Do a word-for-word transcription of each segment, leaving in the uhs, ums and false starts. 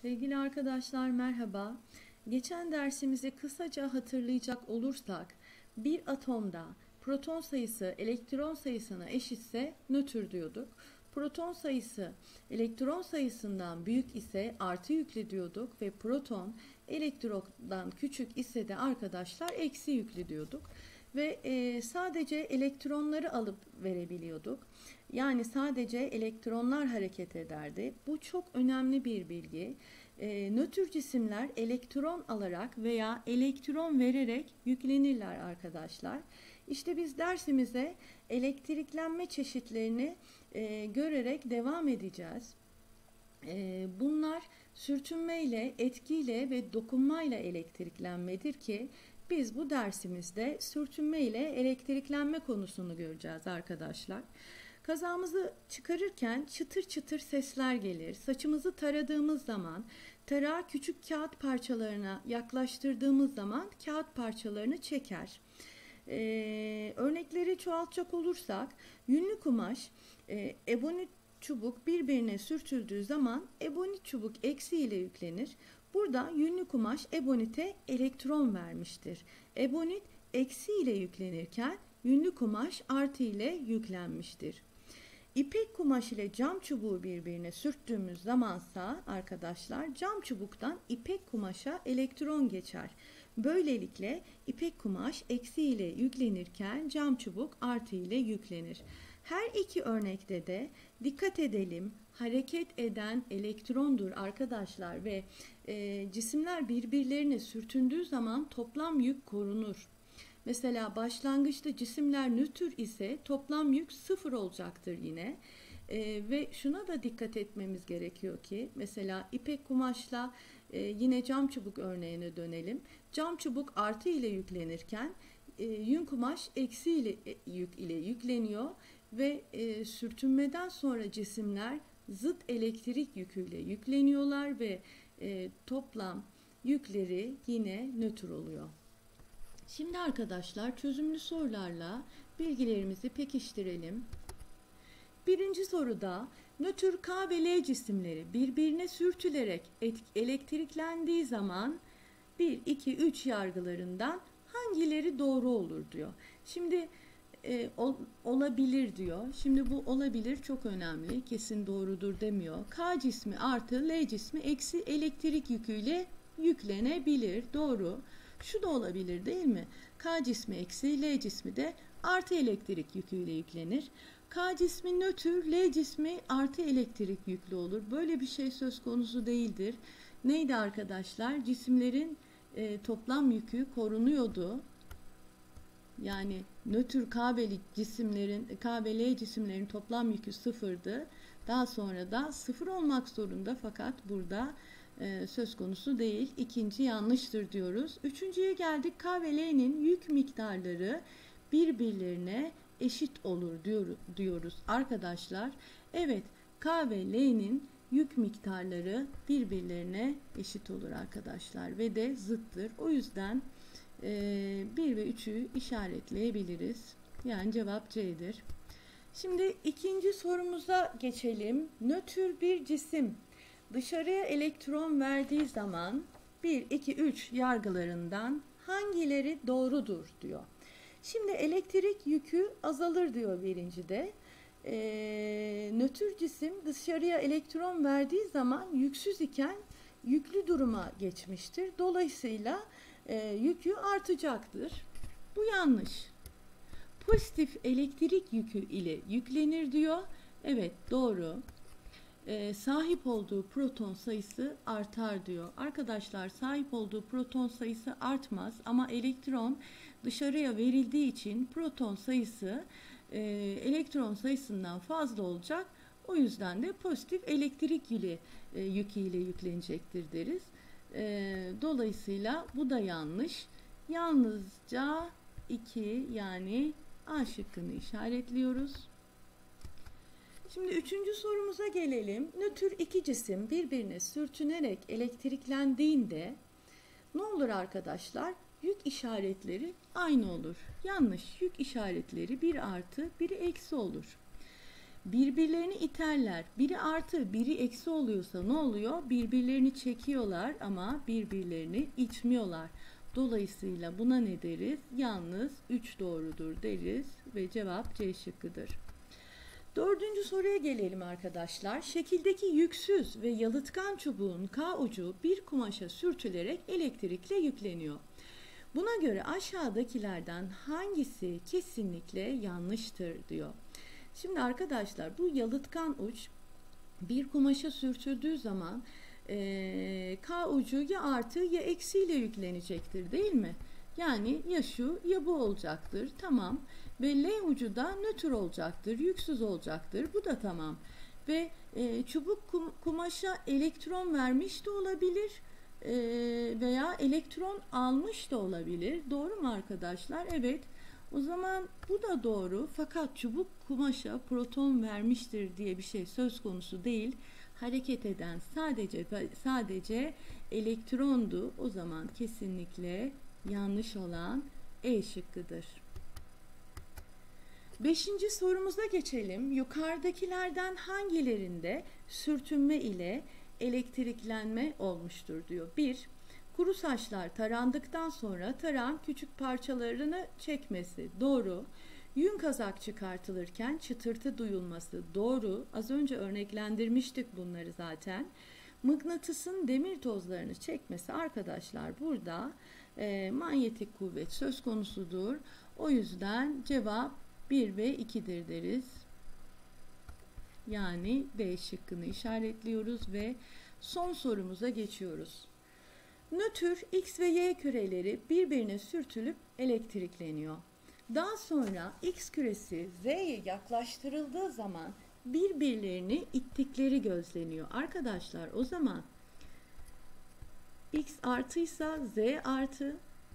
Sevgili arkadaşlar merhaba. Geçen dersimizi kısaca hatırlayacak olursak bir atomda proton sayısı elektron sayısına eşitse nötr diyorduk. Proton sayısı elektron sayısından büyük ise artı yüklü diyorduk ve proton elektrondan küçük ise de arkadaşlar eksi yüklü diyorduk. Ve e, sadece elektronları alıp verebiliyorduk. Yani sadece elektronlar hareket ederdi. Bu çok önemli bir bilgi. E, nötr cisimler elektron alarak veya elektron vererek yüklenirler arkadaşlar. İşte biz dersimize elektriklenme çeşitlerini e, görerek devam edeceğiz. E, bunlar sürtünmeyle, etkiyle ve dokunmayla elektriklenmedir ki biz bu dersimizde sürtünme ile elektriklenme konusunu göreceğiz arkadaşlar. Kazağımızı çıkarırken çıtır çıtır sesler gelir. Saçımızı taradığımız zaman, tarağı küçük kağıt parçalarına yaklaştırdığımız zaman kağıt parçalarını çeker. Ee, örnekleri çoğaltacak olursak, yünlü kumaş, e, ebonit çubuk birbirine sürtüldüğü zaman ebonit çubuk eksi ile yüklenir. Burada yünlü kumaş ebonite elektron vermiştir. Ebonit eksi ile yüklenirken yünlü kumaş artı ile yüklenmiştir. İpek kumaş ile cam çubuğu birbirine sürttüğümüz zamansa arkadaşlar cam çubuktan ipek kumaşa elektron geçer. Böylelikle ipek kumaş eksi ile yüklenirken cam çubuk artı ile yüklenir. Her iki örnekte de dikkat edelim, hareket eden elektrondur arkadaşlar ve e, cisimler birbirlerine sürtündüğü zaman toplam yük korunur. Mesela başlangıçta cisimler nötr ise toplam yük sıfır olacaktır yine. E, ve şuna da dikkat etmemiz gerekiyor ki mesela ipek kumaşla e, yine cam çubuk örneğine dönelim. Cam çubuk artı ile yüklenirken e, yün kumaş eksi ile e, yük ile yükleniyor ve e, sürtünmeden sonra cisimler zıt elektrik yüküyle yükleniyorlar ve e, toplam yükleri yine nötr oluyor. Şimdi arkadaşlar çözümlü sorularla bilgilerimizi pekiştirelim. Birinci soruda nötr K ve L cisimleri birbirine sürtülerek elektriklendiği zaman bir, iki, üç yargılarından hangileri doğru olur diyor. Şimdi e, ol, olabilir diyor. Şimdi bu olabilir çok önemli. Kesin doğrudur demiyor. K cismi artı L cismi eksi elektrik yüküyle yüklenebilir. Doğru. Şu da olabilir değil mi? K cismi eksi L cismi de artı elektrik yüküyle yüklenir. K cismi nötr, L cismi artı elektrik yüklü olur. Böyle bir şey söz konusu değildir. Neydi arkadaşlar? Cisimlerin e, toplam yükü korunuyordu. Yani nötr K ve cisimlerin K ve L cisimlerin toplam yükü sıfırdı. Daha sonra da sıfır olmak zorunda fakat burada e, söz konusu değil. İkinci yanlıştır diyoruz. Üçüncüye geldik. K ve L'nin yük miktarları birbirlerine eşit olur diyor, diyoruz arkadaşlar. Evet, K ve L'nin yük miktarları birbirlerine eşit olur arkadaşlar ve de zıttır. O yüzden bir ve üçü işaretleyebiliriz. Yani cevap C'dir. Şimdi ikinci sorumuza geçelim. Nötr bir cisim dışarıya elektron verdiği zaman bir, iki, üç yargılarından hangileri doğrudur diyor. Şimdi elektrik yükü azalır diyor birincide. E, nötr cisim dışarıya elektron verdiği zaman yüksüz iken yüklü duruma geçmiştir. Dolayısıyla e, yükü artacaktır. Bu yanlış. Pozitif elektrik yükü ile yüklenir diyor. Evet doğru. E, sahip olduğu proton sayısı artar diyor. Arkadaşlar sahip olduğu proton sayısı artmaz ama elektron dışarıya verildiği için proton sayısı e, elektron sayısından fazla olacak. O yüzden de pozitif elektrik ile, e, yükü ile yüklenecektir deriz. E, dolayısıyla bu da yanlış. Yalnızca iki yani A şıkkını işaretliyoruz. Şimdi üçüncü sorumuza gelelim. Nötr iki cisim birbirine sürtünerek elektriklendiğinde ne olur arkadaşlar? Yük işaretleri aynı olur. Yanlış. Yük işaretleri bir artı biri eksi olur. birbirlerini iterler. Biri artı, biri eksi oluyorsa ne oluyor? Birbirlerini çekiyorlar ama birbirlerini itmiyorlar. Dolayısıyla buna ne deriz? Yalnız üç doğrudur deriz ve cevap C şıkkıdır. Dördüncü soruya gelelim arkadaşlar. Şekildeki yüksüz ve yalıtkan çubuğun K ucu bir kumaşa sürtülerek elektrikle yükleniyor. Buna göre aşağıdakilerden hangisi kesinlikle yanlıştır diyor. Şimdi arkadaşlar bu yalıtkan uç bir kumaşa sürtüldüğü zaman e, K ucu ya artı ya eksiyle yüklenecektir değil mi? Yani ya şu ya bu olacaktır. Tamam. Ve L ucu da nötr olacaktır. Yüksüz olacaktır. Bu da tamam. Ve e, çubuk kum, kumaşa elektron vermiş de olabilir. E, veya elektron almış da olabilir. Doğru mu arkadaşlar? Evet. O zaman bu da doğru. Fakat çubuk kumaşa proton vermiştir diye bir şey söz konusu değil. Hareket eden sadece sadece elektrondu. O zaman kesinlikle yanlış olan E şıkkıdır. Beşinci sorumuza geçelim. Yukarıdakilerden hangilerinde sürtünme ile elektriklenme olmuştur diyor. bir. Kuru saçlar tarandıktan sonra tarağın küçük parçalarını çekmesi. Doğru. Yün kazak çıkartılırken çıtırtı duyulması. Doğru. Az önce örneklendirmiştik bunları zaten. Mıknatısın demir tozlarını çekmesi arkadaşlar burada e, manyetik kuvvet söz konusudur. O yüzden cevap bir ve ikidir deriz. Yani D şıkkını işaretliyoruz ve son sorumuza geçiyoruz. Nötr X ve Y küreleri birbirine sürtülüp elektrikleniyor. Daha sonra X küresi Z'ye yaklaştırıldığı zaman birbirlerini ittikleri gözleniyor. Arkadaşlar o zaman X artıysa Z artı,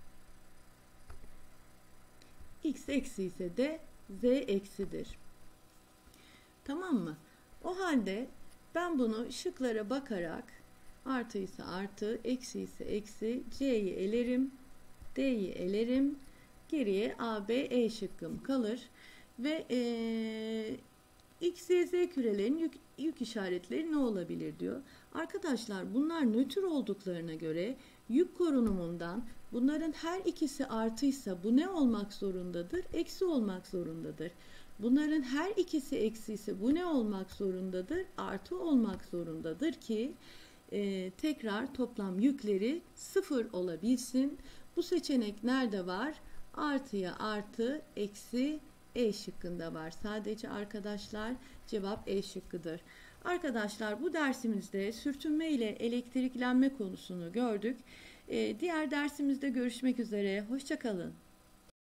X eksi ise de Z eksidir. Tamam mı? O halde ben bunu şıklara bakarak artı ise artı, eksi ise eksi, C'yi elerim, D'yi elerim. Geriye A, B, E şıkkım kalır. Ve ee, X, Y, Z kürelerin yük, yük işaretleri ne olabilir diyor. Arkadaşlar bunlar nötr olduklarına göre yük korunumundan bunların her ikisi artıysa bu ne olmak zorundadır? Eksi olmak zorundadır. Bunların her ikisi eksi ise bu ne olmak zorundadır? Artı olmak zorundadır ki e, tekrar toplam yükleri sıfır olabilsin. Bu seçenek nerede var? Artıya artı, eksi E şıkkında var. Sadece arkadaşlar cevap E şıkkıdır. Arkadaşlar bu dersimizde sürtünme ile elektriklenme konusunu gördük. Ee, diğer dersimizde görüşmek üzere. Hoşça kalın.